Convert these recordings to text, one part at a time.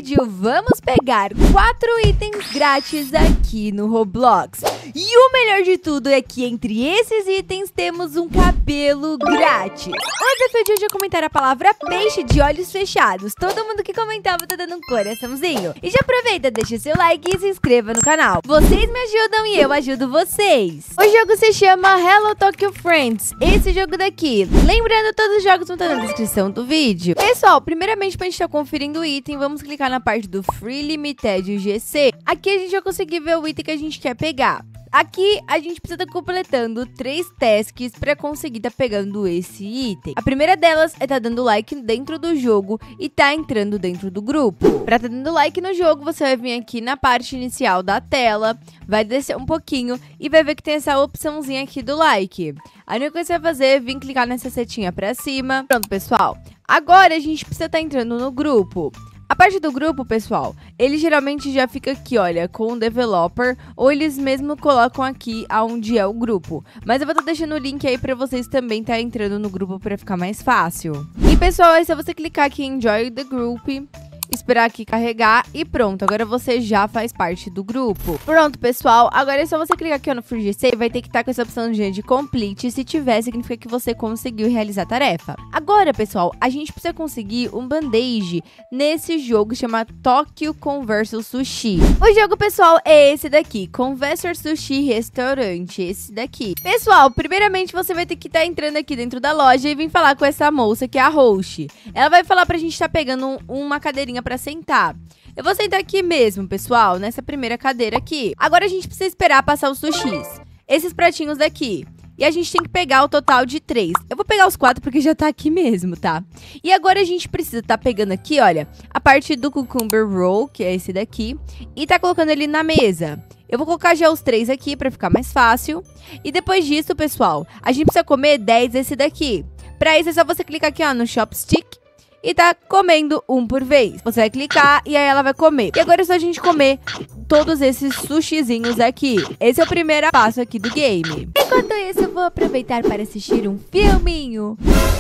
vídeo, vamos pegar 4 itens grátis aqui no Roblox. E o melhor de tudo é que entre esses itens temos um cabelo grátis. O desafio de hoje é comentar a palavra peixe de olhos fechados. Todo mundo que comentava tá dando um coraçãozinho. E já aproveita, deixa seu like e se inscreva no canal. Vocês me ajudam e eu ajudo vocês. O jogo se chama Hello Tokyo Friends. Esse jogo daqui. Lembrando, todos os jogos vão estar na descrição do vídeo. Pessoal, primeiramente pra gente estar conferindo o item, vamos clicar na parte do Free Limited GC. Aqui a gente vai conseguir ver o item que a gente quer pegar. Aqui a gente precisa estar completando 3 tasks para conseguir estar pegando esse item. A primeira delas é estar dando like dentro do jogo e tá entrando dentro do grupo. Para estar dando like no jogo, você vai vir aqui na parte inicial da tela, vai descer um pouquinho e vai ver que tem essa opçãozinha aqui do like. A única coisa que você vai fazer é vir clicar nessa setinha para cima. Pronto, pessoal. Agora a gente precisa estar entrando no grupo. A parte do grupo, pessoal, ele geralmente já fica aqui, olha, com o developer, ou eles mesmo colocam aqui aonde é o grupo. Mas eu vou estar deixando o link aí pra vocês também estar entrando no grupo pra ficar mais fácil. E, pessoal, é só você clicar aqui em Join the Group, esperar aqui carregar e pronto, agora você já faz parte do grupo. Pronto, pessoal, agora é só você clicar aqui ó, no Free GC, vai ter que estar com essa opção de Complete, se tiver, significa que você conseguiu realizar a tarefa. Agora, pessoal, a gente precisa conseguir um band-aid nesse jogo chamado Tokyo Converso Sushi. O jogo, pessoal, é esse daqui, Converso Sushi Restaurante, esse daqui. Pessoal, primeiramente você vai ter que estar entrando aqui dentro da loja e vir falar com essa moça que é a host. Ela vai falar pra gente estar pegando uma cadeirinha pra sentar. Eu vou sentar aqui mesmo, pessoal, nessa primeira cadeira aqui. Agora a gente precisa esperar passar os sushis. Esses pratinhos daqui. E a gente tem que pegar o total de 3. Eu vou pegar os 4 porque já tá aqui mesmo, tá? E agora a gente precisa tá pegando aqui, olha, a parte do Cucumber Roll, que é esse daqui, e tá colocando ele na mesa. Eu vou colocar já os 3 aqui pra ficar mais fácil. E depois disso, pessoal, a gente precisa comer 10 desse daqui. Pra isso é só você clicar aqui, ó, no Chopstick. E tá comendo um por vez. Você vai clicar e aí ela vai comer. E agora é só a gente comer todos esses sushizinhos aqui. Esse é o primeiro passo aqui do game. Enquanto isso, eu vou aproveitar para assistir um filminho.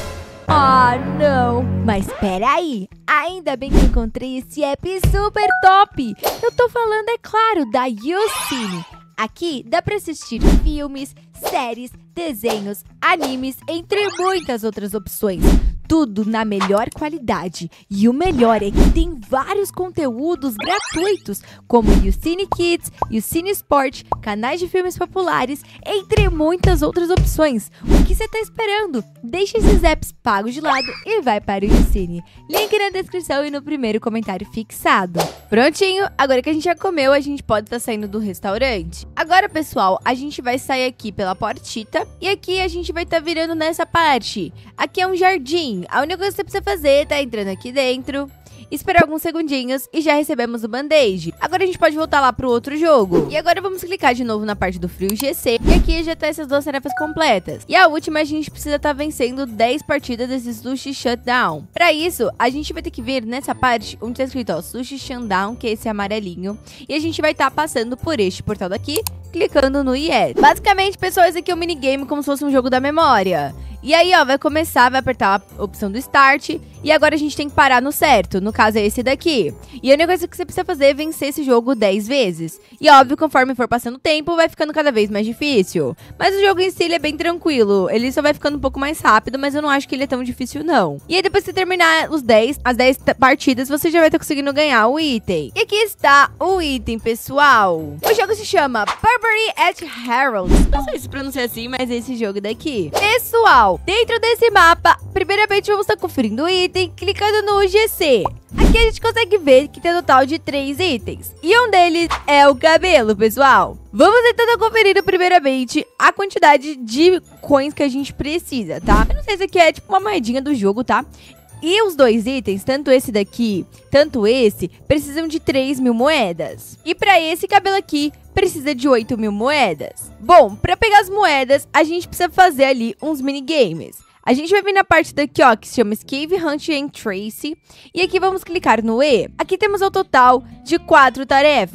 Ah, não. Mas peraí. Ainda bem que eu encontrei esse app super top. Eu tô falando, é claro, da YouCine. Aqui dá pra assistir filmes, séries, desenhos, animes, entre muitas outras opções. Tudo na melhor qualidade. E o melhor é que tem vários conteúdos gratuitos, como YouCine Kids, YouCine Sport, canais de filmes populares, entre muitas outras opções. O que você tá esperando? Deixa esses apps pagos de lado e vai para o YouCine. Link na descrição e no primeiro comentário fixado. Prontinho, agora que a gente já comeu, a gente pode estar saindo do restaurante. Agora, pessoal, a gente vai sair aqui pela portita e aqui a gente vai estar virando nessa parte. Aqui é um jardim. A única coisa que você precisa fazer é tá entrando aqui dentro, esperar alguns segundinhos e já recebemos o band-aid. Agora a gente pode voltar lá pro outro jogo. E agora vamos clicar de novo na parte do Free GC. E aqui já tá essas 2 tarefas completas. E a última a gente precisa estar vencendo 10 partidas desse Sushi Shutdown. Pra isso, a gente vai ter que vir nessa parte onde tá escrito ó, Sushi Shutdown, que é esse amarelinho. E a gente vai estar passando por este portal daqui, clicando no Yes. Basicamente, pessoal, esse aqui é um minigame como se fosse um jogo da memória. E aí, ó, vai começar, vai apertar a opção do Start. E agora a gente tem que parar no certo. No caso, é esse daqui. E a única coisa que você precisa fazer é vencer esse jogo 10 vezes. E óbvio, conforme for passando o tempo, vai ficando cada vez mais difícil. Mas o jogo em si, ele é bem tranquilo. Ele só vai ficando um pouco mais rápido, mas eu não acho que ele é tão difícil, não. E aí, depois que você terminar as 10 partidas, você já vai estar conseguindo ganhar o item. E aqui está o item, pessoal. O jogo se chama Burberry at Harold. Não sei se pronuncia assim, mas é esse jogo daqui. Pessoal, dentro desse mapa, primeiramente vamos estar conferindo o item, clicando no GC. Aqui a gente consegue ver que tem um total de 3 itens. E um deles é o cabelo, pessoal. Vamos então conferir primeiramente a quantidade de coins que a gente precisa, tá? Eu não sei se aqui é tipo uma moedinha do jogo, tá? E os 2 itens, tanto esse daqui, tanto esse, precisam de 3.000 moedas. E para esse cabelo aqui, precisa de 8.000 moedas. Bom, para pegar as moedas, a gente precisa fazer ali uns minigames. A gente vai vir na parte daqui, ó, que se chama Escape Hunt and Trace. E aqui vamos clicar no E. Aqui temos o total de 4 tarefas.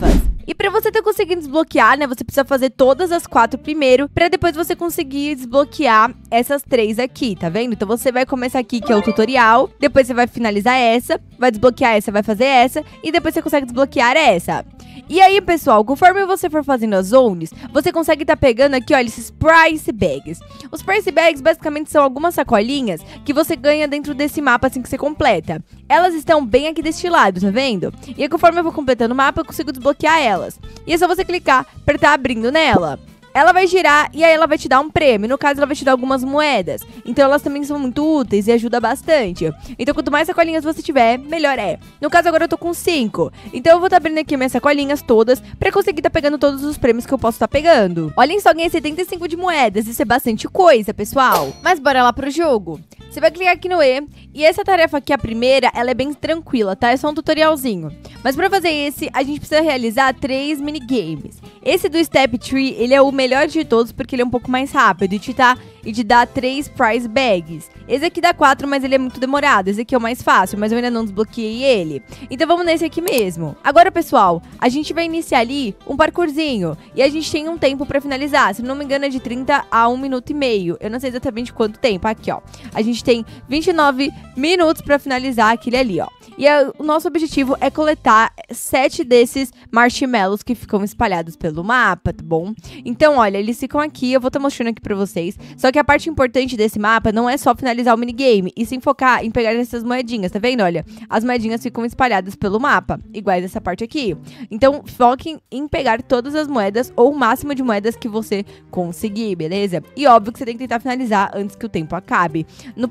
E pra você ter conseguido desbloquear, né, você precisa fazer todas as 4 primeiro, pra depois você conseguir desbloquear essas 3 aqui, tá vendo? Então você vai começar aqui, que é o tutorial, depois você vai finalizar essa, vai desbloquear essa, vai fazer essa, e depois você consegue desbloquear essa. E aí, pessoal, conforme você for fazendo as zones, você consegue estar pegando aqui, olha, esses price bags. Os price bags, basicamente, são algumas sacolinhas que você ganha dentro desse mapa, assim, que você completa. Elas estão bem aqui deste lado, tá vendo? E aí, conforme eu vou completando o mapa, eu consigo desbloquear elas. E é só você clicar pra estar abrindo nela. Ela vai girar e aí ela vai te dar um prêmio. No caso, ela vai te dar algumas moedas. Então, elas também são muito úteis e ajudam bastante. Então, quanto mais sacolinhas você tiver, melhor é. No caso, agora eu tô com 5. Então, eu vou estar abrindo aqui minhas sacolinhas todas pra conseguir estar pegando todos os prêmios que eu posso estar pegando. Olhem só, ganhei 75 de moedas. Isso é bastante coisa, pessoal. Mas bora lá pro jogo. Você vai clicar aqui no E. E essa tarefa aqui, a primeira, ela é bem tranquila, tá? É só um tutorialzinho. Mas pra fazer esse, a gente precisa realizar 3 minigames. Esse do Step Tree, ele é o melhor de todos porque ele é um pouco mais rápido e te dá 3 prize bags. Esse aqui dá 4, mas ele é muito demorado. Esse aqui é o mais fácil, mas eu ainda não desbloqueei ele. Então vamos nesse aqui mesmo. Agora, pessoal, a gente vai iniciar ali um parkourzinho. E a gente tem um tempo pra finalizar. Se não me engano, é de 30 a 1 minuto e meio. Eu não sei exatamente quanto tempo. Aqui, ó. A gente tem 29 minutos pra finalizar aquele ali, ó. E o nosso objetivo é coletar 7 desses marshmallows que ficam espalhados pelo mapa, tá bom? Então, olha, eles ficam aqui, eu vou estar mostrando aqui pra vocês. Só que a parte importante desse mapa não é só finalizar o minigame, e sim focar em pegar essas moedinhas, tá vendo? Olha, as moedinhas ficam espalhadas pelo mapa, iguais essa parte aqui. Então, foquem em pegar todas as moedas, ou o máximo de moedas que você conseguir, beleza? E óbvio que você tem que tentar finalizar antes que o tempo acabe.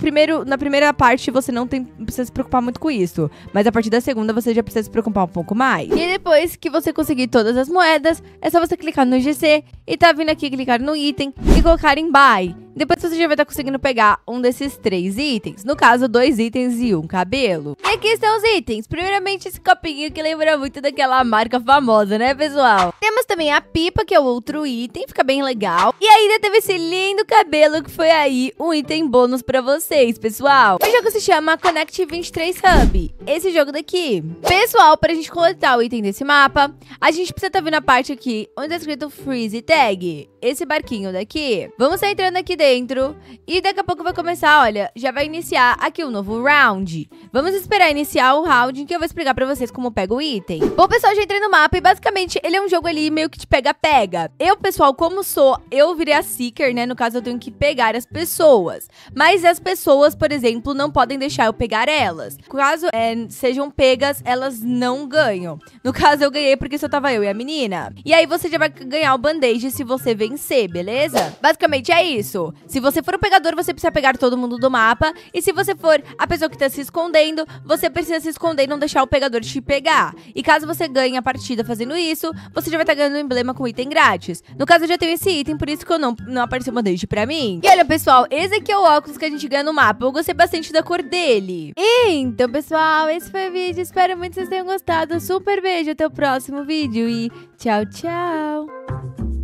Na primeira parte, você não precisa se preocupar muito com isso. Mas a partir da segunda, você já precisa se preocupar um pouco mais. E depois que você conseguir todas as moedas, é só você clicar no GC e tá vindo aqui clicar no item e colocar em buy. Depois você já vai estar conseguindo pegar um desses 3 itens. No caso, 2 itens e um cabelo. E aqui estão os itens. Primeiramente, esse copinho que lembra muito daquela marca famosa, né, pessoal? Temos também a pipa, que é o outro item. Fica bem legal. E ainda teve esse lindo cabelo, que foi aí um item bônus pra vocês, pessoal. O jogo se chama Connect 23 Hub. Esse jogo daqui. Pessoal, pra gente coletar o item desse mapa, a gente precisa estar vendo a parte aqui onde tá escrito Freeze Tag. Esse barquinho daqui. Vamos estar entrando aqui dentro e daqui a pouco vai começar, olha, já vai iniciar aqui um novo round. Vamos esperar iniciar o round que eu vou explicar pra vocês como pega o item. Bom, pessoal, já entrei no mapa e basicamente ele é um jogo ali meio que de pega-pega. Eu, pessoal, eu virei a Seeker, né? No caso, eu tenho que pegar as pessoas. Mas as pessoas, por exemplo, não podem deixar eu pegar elas. Caso sejam pegas, elas não ganham. No caso, eu ganhei porque só tava eu e a menina. E aí você já vai ganhar o band-aid se você vencer, beleza? Basicamente é isso. Se você for o pegador, você precisa pegar todo mundo do mapa. E se você for a pessoa que tá se escondendo, você precisa se esconder e não deixar o pegador te pegar. E caso você ganhe a partida fazendo isso, você já vai estar ganhando um emblema com item grátis. No caso, eu já tenho esse item, por isso que eu não apareceu o band-aid pra mim. E olha, pessoal, esse aqui é o óculos que a gente ganha no mapa. Eu gostei bastante da cor dele. Então, pessoal, esse foi o vídeo. Espero muito que vocês tenham gostado. Super beijo, até o próximo vídeo e tchau, tchau!